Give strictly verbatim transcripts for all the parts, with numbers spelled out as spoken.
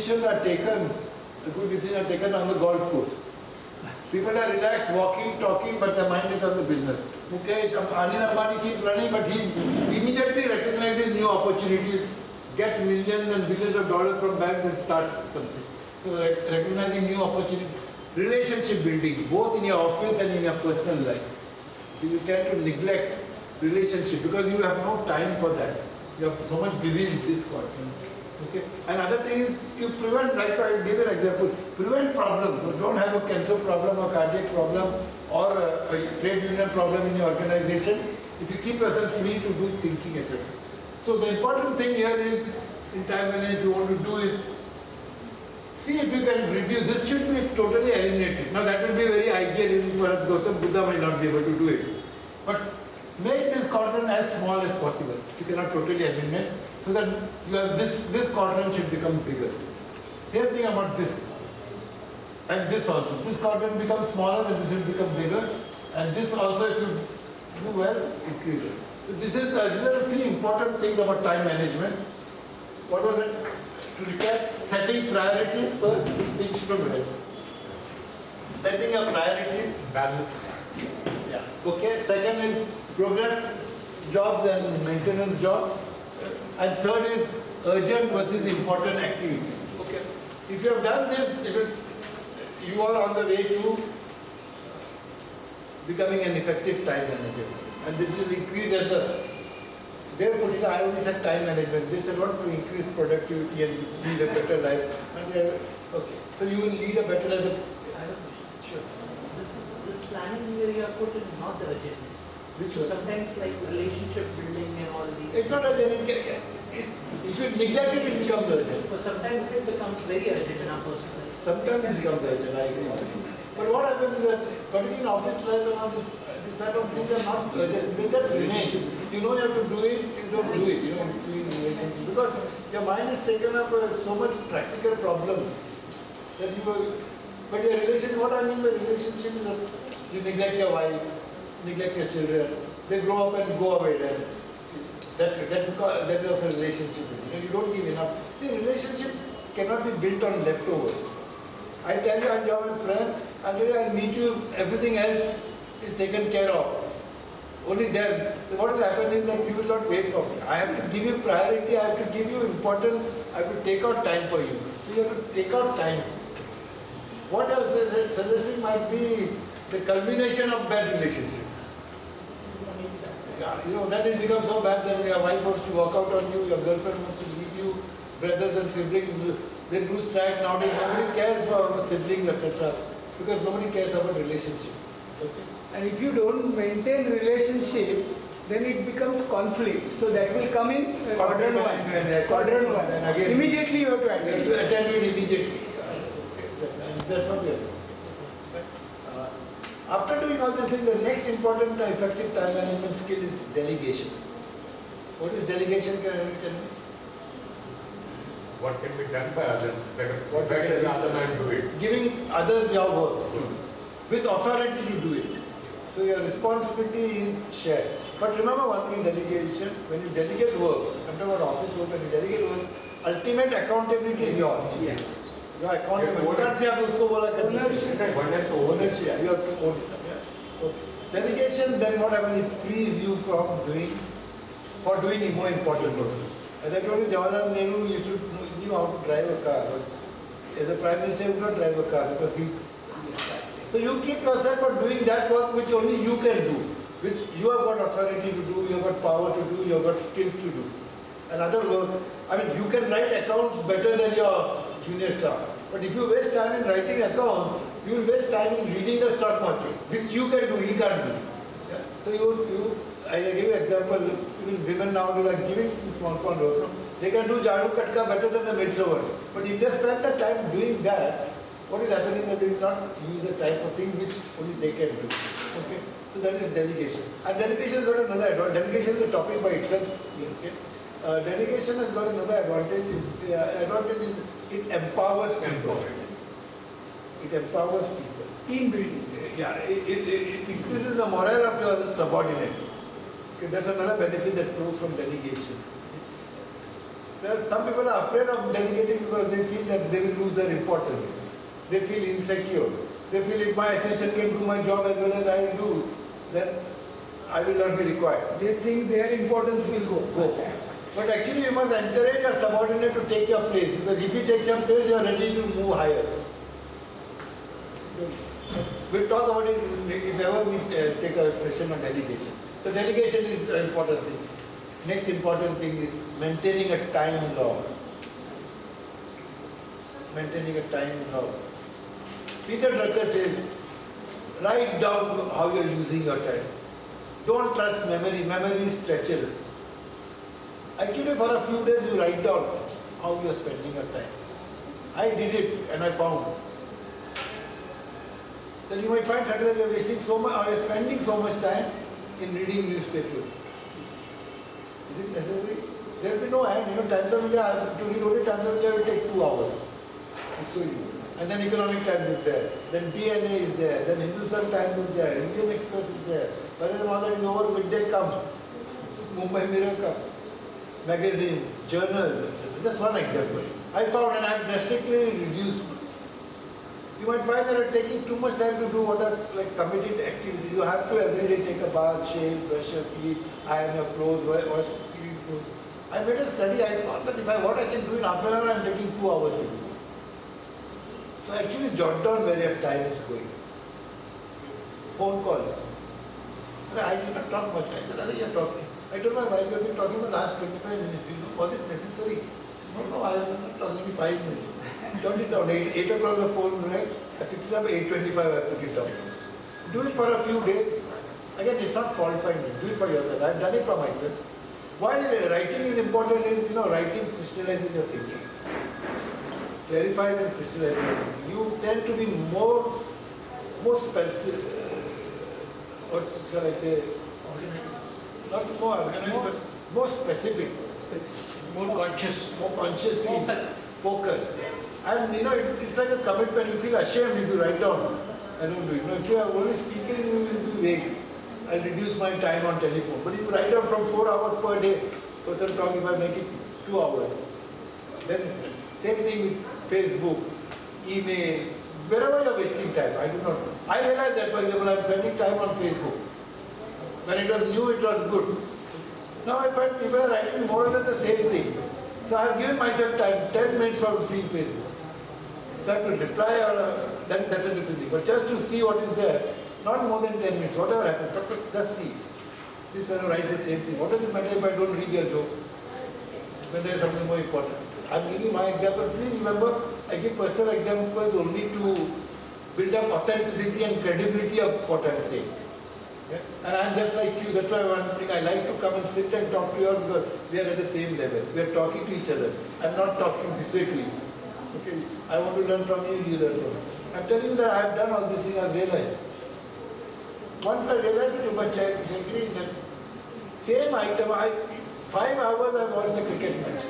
decisions are taken, the good decisions are taken on the golf course. People are relaxed, walking, talking, but their mind is on the business. Mukesh, Anil Ambani keeps running, but he immediately recognizes new opportunities, gets millions and billions of dollars from banks and starts something. So recognizing new opportunities. Relationship building, both in your office and in your personal life. So you tend to neglect relationship because you have no time for that. You are so much busy in this quadrant. Okay. Another thing is you prevent, like I gave an example, prevent problems. You don't have a cancer problem or cardiac problem or a, a trade union problem in your organization if you keep yourself free to do thinking, et cetera. So the important thing here is in time management, if you want to do is see if you can reduce. This should be totally eliminated. Now that will be very ideal. Gautam Buddha might not be able to do it. But make this quadrant as small as possible. If you cannot totally eliminate, so that you have this, this quadrant should become bigger. Same thing about this. And this also. This quadrant becomes smaller and this will become bigger. And this also, if you do well, increase it. So this is the, these are the three important things about time management. What was it? To recap, setting priorities first, setting up priorities, balance. Yeah. Okay. Second is progress jobs and maintenance jobs, and third is urgent versus important activities. Okay. If you have done this, if it, you are on the way to becoming an effective time manager, and this will increase as the. They put it, I only said time management. They said what to increase productivity and lead a better life. And they are, okay, so you will lead a better life. I don't know. Sure. This is this planning here you have put in not urgent. Which so one? Sometimes like relationship building and all these. It's not urgent. It, it, if you neglect it, it becomes urgent. But sometimes it becomes very urgent in our personal life. Sometimes it becomes urgent. I agree. But what happens is that, particularly in office life and all this. This type of things are not urgent, they just remain. You know you have to do it, you don't do it, you know, in relationship. Because your mind is taken up with so much practical problems that you are, but your relationship, what I mean by relationship is that you neglect your wife, neglect your children, they grow up and go away then. That, that, is called, that is also a relationship. You know, you don't give enough. See, relationships cannot be built on leftovers. I tell you, I'm your friend, I'll tell you, I'll meet you if everything else is taken care of. Only then, what will happen is that you will not wait for me. I have to give you priority, I have to give you importance, I have to take out time for you. So you have to take out time. What I was suggesting might be the culmination of bad relationship. Yeah, you know, that it becomes so bad that your wife wants to walk out on you, your girlfriend wants to leave you, brothers and siblings, they lose track nowadays. Nobody cares for siblings, et cetera. Because nobody cares about relationship. Okay. And if you don't maintain relationship, then it becomes conflict. So that will come in uh, quadrant one. And, quadrant one. And again, immediately you have to attend. You have to attend it immediately. And that's what we are doing. Uh, after doing all this thing, the next important uh, effective time management skill is delegation. What is delegation? Can you tell me? What can be done by others? Better, what better the other man do it. Giving others your work. With authority to do it. So your responsibility is shared. But remember one thing, delegation, when you delegate work, I'm talking about office work, when you delegate work, ultimate accountability is yours. Yes. You are accountable. You can't say आप उसको बोला करना है. Ownership, you have to own it. Yeah. Okay. Delegation, then what happens? It frees you from doing, for doing more important work. As I told you, Jawaharlal Nehru used to knew how to drive a car. But as a prime minister, he would not drive a car because he's. So you keep yourself for doing that work which only you can do, which you have got authority to do, you have got power to do, you have got skills to do. Another work, I mean, you can write accounts better than your junior clerk. But if you waste time in writing accounts, you will waste time in reading the stock market, which you can do, he can't do. Yeah? So you, you, I give you an example, even women nowadays are giving small small work. They can do jadu katka better than the maid servant. But if they spend the time doing that, what is happening is that they will not use the time for things which only they can do. Okay? So that is delegation. And delegation has got another advantage. Delegation is a topic by itself. Okay? Uh, delegation has got another advantage. The uh, advantage is it empowers people. It empowers people. Team building. Yeah, it, it, it increases the morale of your subordinates. Okay, that's another benefit that flows from delegation. There are some people are afraid of delegating because because they feel that they will lose their importance. They feel insecure. They feel if my assistant can do my job as well as I will do, then I will not be required. They think their importance will go. Go. But actually you must encourage a subordinate to take your place, because if he takes your place, you are ready to move higher. We'll talk about it if ever we uh, take a session on delegation. So delegation is the important thing. Next important thing is maintaining a time log. Maintaining a time log. Peter Drucker says, write down how you are using your time. Don't trust memory. Memory is treacherous. Actually, for a few days you write down how you are spending your time. I did it and I found. Then you might find suddenly you are wasting so much, or you are spending so much time in reading newspapers. Is it necessary? There will be no end. You know, Times of India, to read only Times of India will take two hours. So you. And then Economic Times is there. Then D N A is there. Then Hindustan Times is there. Indian Express is there. By the time all that is over, midday comes. Mumbai Mirror comes. Magazines, journals, et cetera. Just one example. I found, and I have drastically reduced. You might find that you're taking too much time to do what are like committed activities. You have to every day take a bath, shave, brush your teeth, iron your clothes, wash clean clothes. I made a study. I found that if I what I can do in half an hour, I'm taking two hours to do. So actually jot down where your time is going. Phone calls. I did not talk much. I said, "Are you talking?" I told my wife, "You have been talking for the last twenty-five minutes. Was it necessary?" No, no, I was not talking only five minutes. Jot it down. Eight, eight o'clock the phone rang. I picked it up. Eight twenty-five. I put it down. Do it for a few days. Again, it's not fault finding. Do it for yourself. I've done it for myself. Why writing is important is, you know, writing crystallizes your thinking. Clarifies and crystallizes your thinking. You tend to be more, more specific. What shall I say? Not more, more, more specific. Specific. More conscious. More consciously. Focused. Focused. And you know, it, it's like a commitment. You feel ashamed if you write down. I don't do it. You know, if you are only speaking, you will be vague. I'll reduce my time on telephone. But if you write down from four hours per day, person talk, if I make it two hours. Then same thing with Facebook, email, wherever you're wasting time, I do not know. I realize that, for example, I'm spending time on Facebook. When it was new, it was good. Now I find people are writing more or less the same thing. So I have given myself time, ten minutes for seeing Facebook. If I have to reply, or uh, then that's a different thing. But just to see what is there, not more than ten minutes, whatever happens, just see. This fellow writes the same thing. What does it matter if I don't read your joke? When there is something more important. I'm giving my example. Please remember, I give personal examples only to build up authenticity and credibility of what I'm saying. Yeah? And I'm just like you. That's why one thing I like to come and sit and talk to you because we are at the same level. We are talking to each other. I'm not talking this way to you. Okay? I want to learn from you, you learn from me. I'm telling you that I have done all these things, I've realized. Once I realized too much, I agree that same item, I, five hours I watched the cricket match.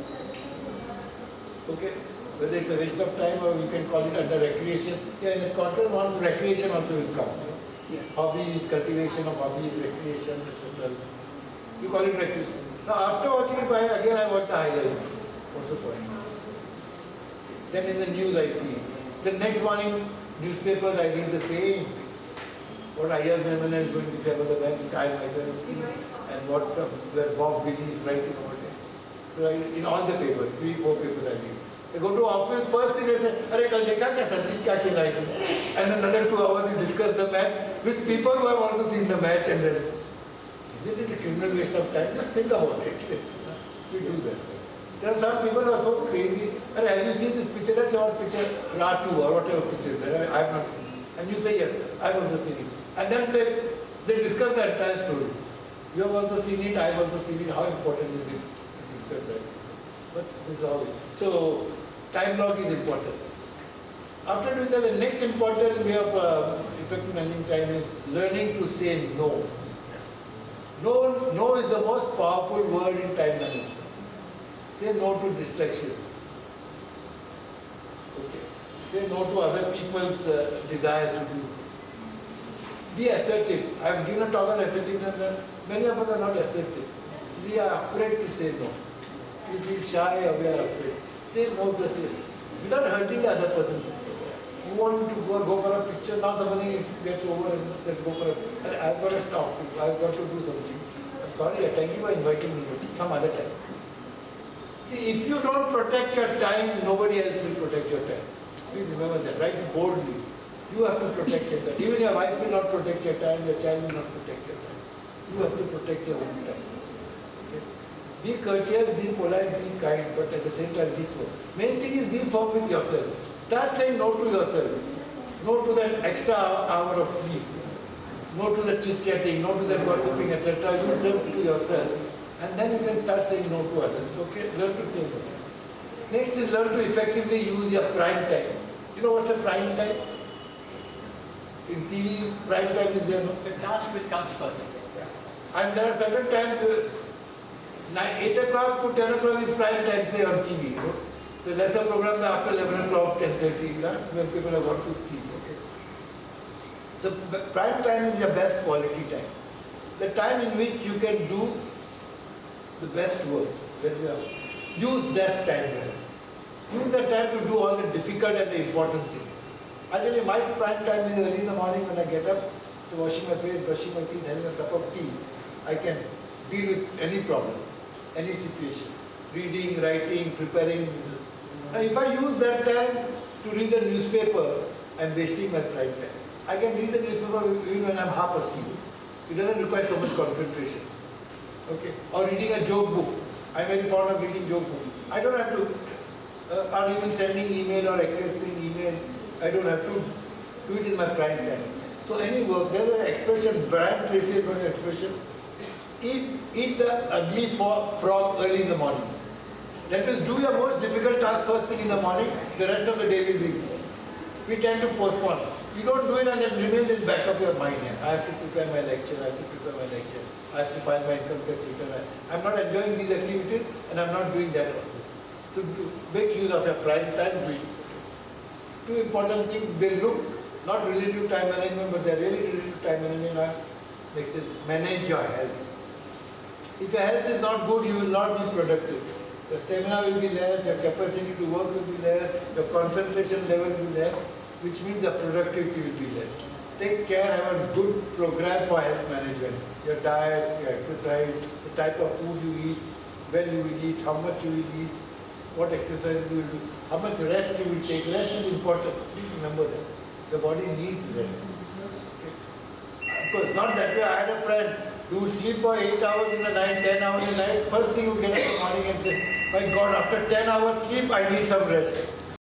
Okay? Whether it's a waste of time or you can call it under recreation. Yeah, in the content one, recreation also will come. Yeah. Hobbies, cultivation of hobbies, recreation, et cetera. You call it recreation. Now after watching it, I, again I watch the highlights. What's the point? Then in the news I see. The next morning, newspapers, I read the same thing. What Ayaz Memona is going to say about the man, which I myself have seen, and what uh, where Bob Willie is writing about it. So I, in all the papers, three, four papers I read. They go to office, first thing they say, "Arey, kal dekha kya Sachin kya khela hai?" And then another two hours you discuss the match with people who have also seen the match, and then, isn't it a criminal waste of time? Just think about it. We do that. There are some people who are so crazy. Arey, have you seen this picture? That's our picture, Ratu or whatever picture there. I have not seen it. And you say, yes, I have also seen it. And then they, they discuss the entire story. You have also seen it, I have also seen it. How important is it to discuss that? But this is how it is. So, time log is important. After doing that, the next important way of uh, effective managing time is learning to say no. No, no is the most powerful word in time management. Say no to distractions. Okay. Say no to other people's uh, desires to do. Be assertive. I have given a talk on assertiveness, and many of us are not assertive. We are afraid to say no. We feel shy or we are afraid. Say no to say, without hurting the other person. You want to go, go for a picture, now the thing gets over and let's go for a, and I've got to talk, I've got to do something. I'm sorry, I thank you for inviting me, but some other time. See, if you don't protect your time, nobody else will protect your time. Please remember that, write it boldly. You have to protect your time. Even your wife will not protect your time, your child will not protect your time. You have to protect your own time. Okay? Be courteous, be polite, be kind, but at the same time be firm. Main thing is be firm with yourself. Start saying no to yourself. No to that extra hour of sleep. No to the chit-chatting, no to the gossiping, et cetera. You serve to yourself. And then you can start saying no to others. Okay? Learn to say no. Next is learn to effectively use your prime time. You know what's a prime time? In T V, prime time is there, no? The task which comes first. Yeah. And there are certain times, uh, nine, eight o'clock to ten o'clock is prime time, say on T V. You know? The lesser programs are after eleven o'clock, ten thirty, when people have got to sleep. Okay? So prime time is your best quality time. The time in which you can do the best works. That is a, use that time well. Use that time to do all the difficult and the important things. I tell you, my prime time is early in the morning when I get up, to washing my face, brushing my teeth, having a cup of tea. I can deal with any problem, any situation. Reading, writing, preparing. Now, if I use that time to read the newspaper, I'm wasting my prime time. I can read the newspaper even when I'm half asleep. It doesn't require so much concentration. Okay? Or reading a joke book. I'm very fond of reading joke books. I don't have to, uh, or even sending email or accessing email. I don't have to do it in my prime time. So any work, there's an expression, Brian Tracy has got an expression, eat, eat the ugly frog early in the morning. That means do your most difficult task first thing in the morning, the rest of the day will be. We tend to postpone. You don't do it and it remains in the back of your mind. I have to prepare my lecture, I have to prepare my lecture, I have to find my income tax return. I'm not enjoying these activities and I'm not doing that also. So do, make use of your prime time, do it. Two important things, they look not related to time management, but they're really related to time management. Next is manage your health. If your health is not good, you will not be productive. Your stamina will be less, your capacity to work will be less, your concentration level will be less, which means your productivity will be less. Take care, have a good program for health management. Your diet, your exercise, the type of food you eat, when you will eat, how much you will eat, what exercises you will do, how much rest you will take. Rest is important. Please remember that. The body needs rest. Okay? Of course, not that way. I had a friend who would sleep for eight hours in the night, ten hours in the night. First thing he would get up in the morning and say, my God, after ten hours sleep, I need some rest.